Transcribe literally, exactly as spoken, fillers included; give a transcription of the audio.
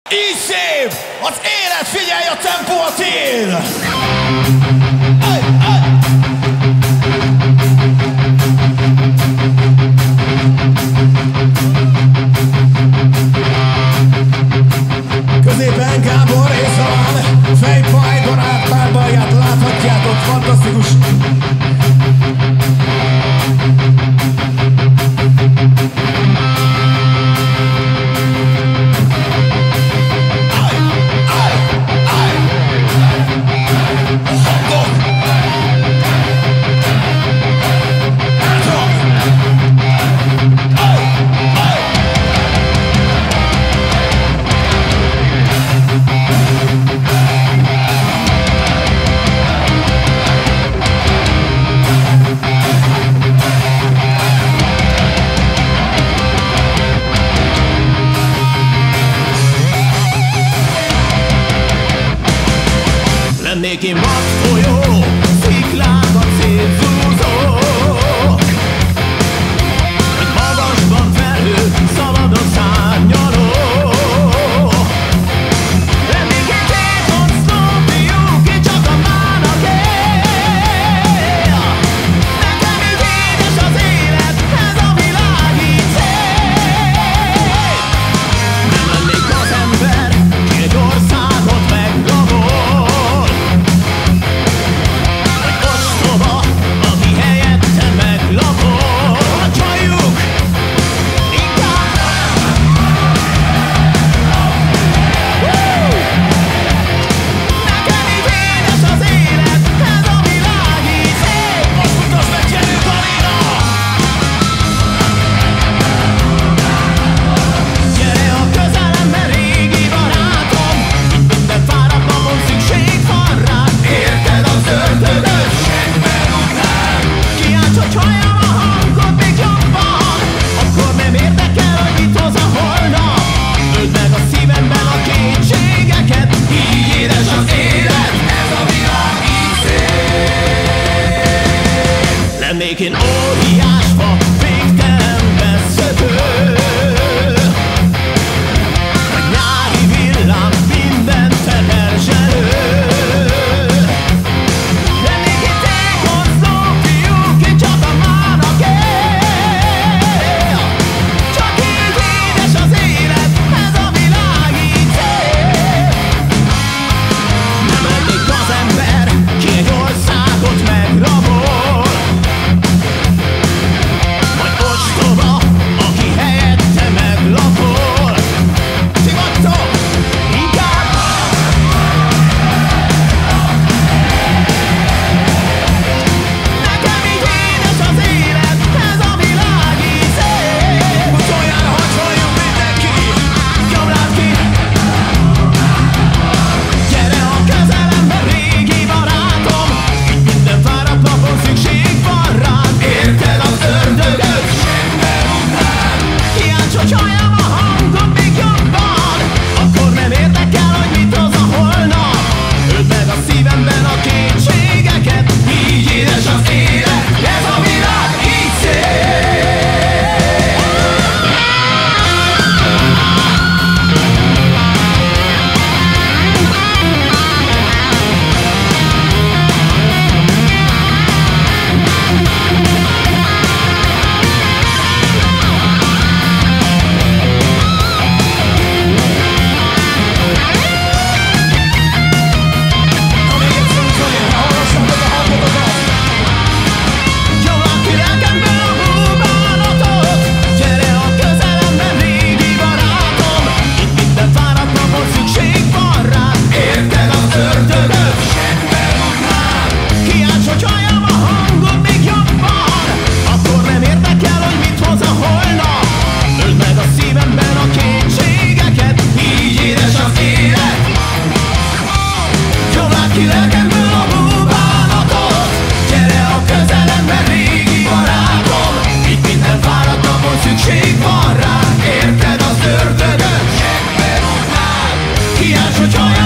Így szép! Az élet, figyelj, a tempó a tiéd! Hey, hey. Középen Gábor és Zalán, fejpaj, barát, párbaját láthatjátok, fantasztikus! Lennék én vadfolyó, sziklákat szétzúzó, vagy magasban felhő, szabad a szárnyaló. Lennék én két oszló fiú, ki csak a mának él. Nekem így édes az élet, ez a világ így szép. Nem lennék az ember, ki egy országot megragol, lennék én óriás fa, végtelen beszökő, meg nyári villám, minden teherzselő. Lennék én tékozló fiú, ki csak a mának él. Csak így édes az élet, ez a világ így szép. Nem lennék az ember, ki egy országot megrabol, szükség van rá, érted az ördögöt? Segbe rúgnál, kiálts, hogy